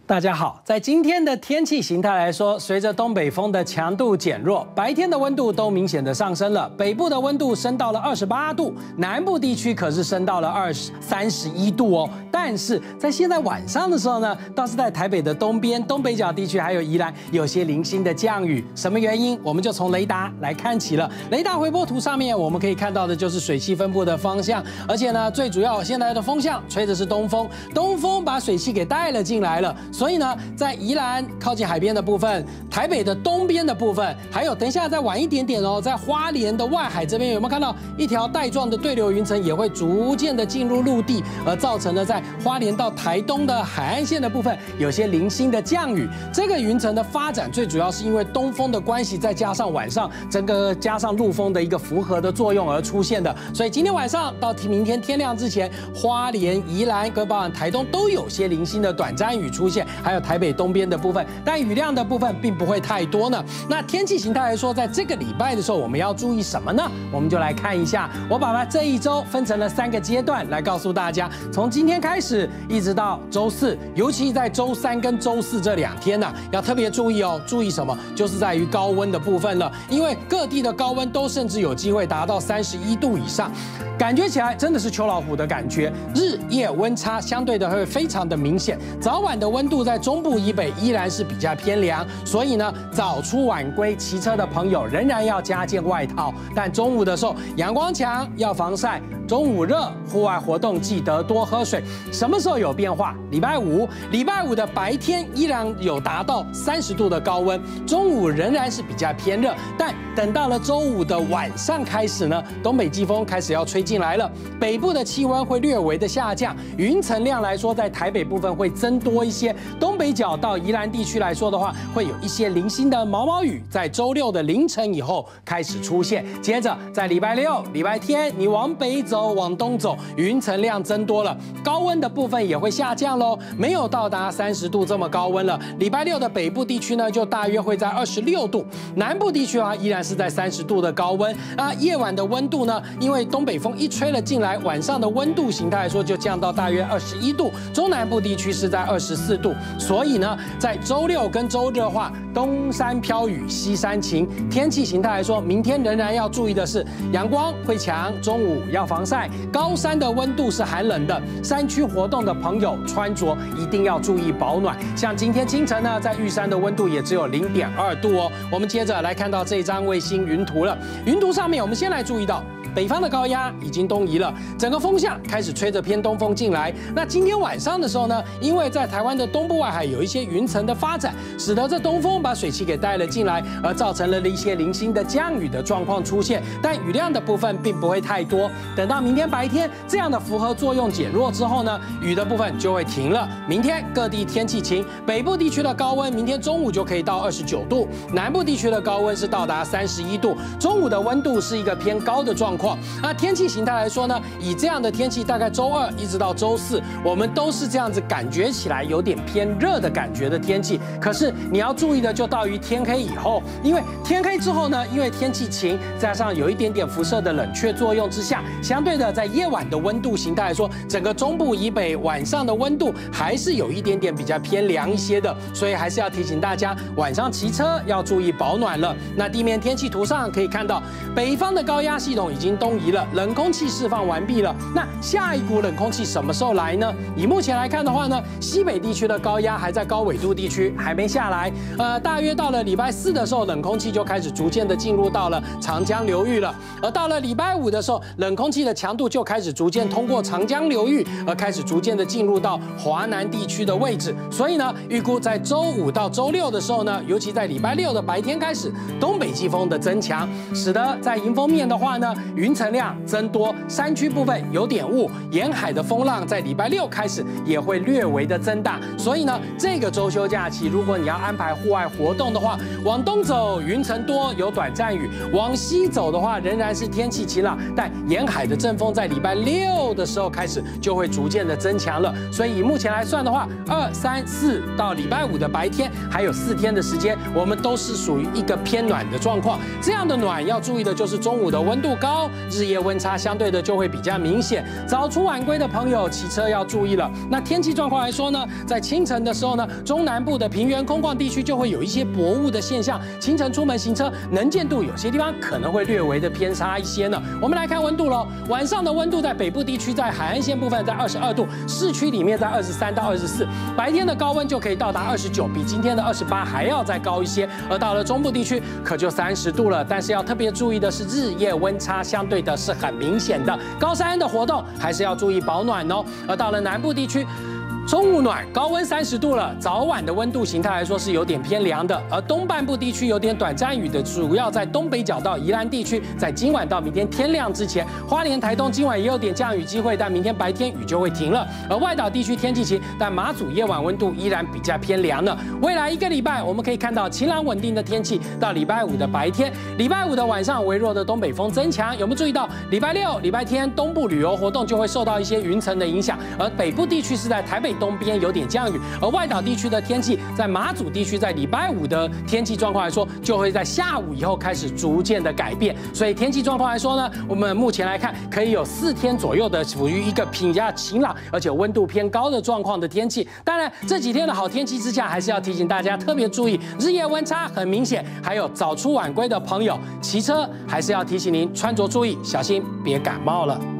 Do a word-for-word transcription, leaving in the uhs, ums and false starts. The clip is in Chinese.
大家好，在今天的天气形态来说，随着东北风的强度减弱，白天的温度都明显的上升了。北部的温度升到了二十八度，南部地区可是升到了二十三十一度哦。但是在现在晚上的时候呢，倒是在台北的东边、东北角地区还有宜兰有些零星的降雨。什么原因？我们就从雷达来看起了。雷达回波图上面我们可以看到的就是水汽分布的方向，而且呢，最主要现在的风向吹的是东风，东风把水汽给带了进来了。 所以呢，在宜兰靠近海边的部分，台北的东边的部分，还有等一下再晚一点点哦，在花莲的外海这边有没有看到一条带状的对流云层也会逐渐的进入陆地，而造成了在花莲到台东的海岸线的部分有些零星的降雨。这个云层的发展最主要是因为东风的关系，再加上晚上整个加上陆风的一个符合的作用而出现的。所以今天晚上到明天天亮之前，花莲、宜兰跟包含台东都有些零星的短暂雨出现。 还有台北东边的部分，但雨量的部分并不会太多呢。那天气形态来说，在这个礼拜的时候，我们要注意什么呢？我们就来看一下，我把它这一周分成了三个阶段来告诉大家。从今天开始一直到周四，尤其在周三跟周四这两天呢、啊，要特别注意哦。注意什么？就是在于高温的部分了，因为各地的高温都甚至有机会达到三十一度以上。 感觉起来真的是秋老虎的感觉，日夜温差相对的会非常的明显。早晚的温度在中部以北依然是比较偏凉，所以呢，早出晚归骑车的朋友仍然要加件外套。但中午的时候阳光强，要防晒。中午热，户外活动记得多喝水。什么时候有变化？礼拜五，礼拜五的白天依然有达到三十度的高温，中午仍然是比较偏热。但等到了周五的晚上开始呢，东北季风开始要吹 进来了，北部的气温会略微的下降，云层量来说，在台北部分会增多一些。东北角到宜兰地区来说的话，会有一些零星的毛毛雨，在周六的凌晨以后开始出现。接着在礼拜六、礼拜天，你往北走、往东走，云层量增多了，高温的部分也会下降喽，没有到达三十度这么高温了。礼拜六的北部地区呢，就大约会在二十六度，南部地区啊，依然是在三十度的高温。啊，夜晚的温度呢，因为东北风一 吹了进来，晚上的温度形态来说就降到大约二十一度，中南部地区是在二十四度。所以呢，在周六跟周日的话，东山飘雨，西山晴。天气形态来说，明天仍然要注意的是，阳光会强，中午要防晒。高山的温度是寒冷的，山区活动的朋友穿着一定要注意保暖。像今天清晨呢，在玉山的温度也只有零点二度哦。我们接着来看到这张卫星云图了，云图上面我们先来注意到。 北方的高压已经东移了，整个风向开始吹着偏东风进来。那今天晚上的时候呢，因为在台湾的东部外海有一些云层的发展，使得这东风把水汽给带了进来，而造成了一些零星的降雨的状况出现。但雨量的部分并不会太多。等到明天白天这样的符合作用减弱之后呢，雨的部分就会停了。明天各地天气晴，北部地区的高温明天中午就可以到二十九度，南部地区的高温是到达三十一度。中午的温度是一个偏高的状况。 那天气形态来说呢，以这样的天气，大概周二一直到周四，我们都是这样子，感觉起来有点偏热的感觉的天气。可是你要注意的就到于天黑以后，因为天黑之后呢，因为天气晴，加上有一点点辐射的冷却作用之下，相对的在夜晚的温度形态来说，整个中部以北晚上的温度还是有一点点比较偏凉一些的，所以还是要提醒大家，晚上骑车要注意保暖了。那地面天气图上可以看到，北方的高压系统已经 东移了，冷空气释放完毕了。那下一股冷空气什么时候来呢？以目前来看的话呢，西北地区的高压还在高纬度地区，还没下来。呃，大约到了礼拜四的时候，冷空气就开始逐渐的进入到了长江流域了。而到了礼拜五的时候，冷空气的强度就开始逐渐通过长江流域，而开始逐渐的进入到华南地区的位置。所以呢，预估在周五到周六的时候呢，尤其在礼拜六的白天开始，东北季风的增强，使得在迎风面的话呢， 云层量增多，山区部分有点雾，沿海的风浪在礼拜六开始也会略微的增大。所以呢，这个周休假期，如果你要安排户外活动的话，往东走云层多，有短暂雨；往西走的话，仍然是天气晴朗，但沿海的阵风在礼拜六的时候开始就会逐渐的增强了。所以以目前来算的话，二、三、四到礼拜五的白天还有四天的时间，我们都是属于一个偏暖的状况。这样的暖要注意的就是中午的温度高。 中，日夜温差相对的就会比较明显。早出晚归的朋友骑车要注意了。那天气状况来说呢，在清晨的时候呢，中南部的平原空旷地区就会有一些薄雾的现象，清晨出门行车能见度有些地方可能会略微的偏差一些呢。我们来看温度喽，晚上的温度在北部地区，在海岸线部分在二十二度，市区里面在二十三到二十四，白天的高温就可以到达二十九，比今天的二十八还要再高一些。而到了中部地区，可就三十度了。但是要特别注意的是，日夜温差相对的是很明显的，高山的活动还是要注意保暖哦。而到了南部地区，中午暖，高温三十度了，早晚的温度形态来说是有点偏凉的。而东半部地区有点短暂雨的，主要在东北角到宜兰地区，在今晚到明天天亮之前，花莲、台东今晚也有点降雨机会，但明天白天雨就会停了。而外岛地区天气晴，但马祖夜晚温度依然比较偏凉呢。未来一个礼拜，我们可以看到晴朗稳定的天气，到礼拜五的白天，礼拜五的晚上微弱的东北风增强。有没有注意到礼拜六、礼拜天东部旅游活动就会受到一些云层的影响，而北部地区是在台北东边有点降雨，而外岛地区的天气，在马祖地区，在礼拜五的天气状况来说，就会在下午以后开始逐渐的改变。所以天气状况来说呢，我们目前来看，可以有四天左右的处于一个比较晴朗，而且温度偏高的状况的天气。当然，这几天的好天气之下，还是要提醒大家特别注意，日夜温差很明显，还有早出晚归的朋友，骑车还是要提醒您穿着注意，小心别感冒了。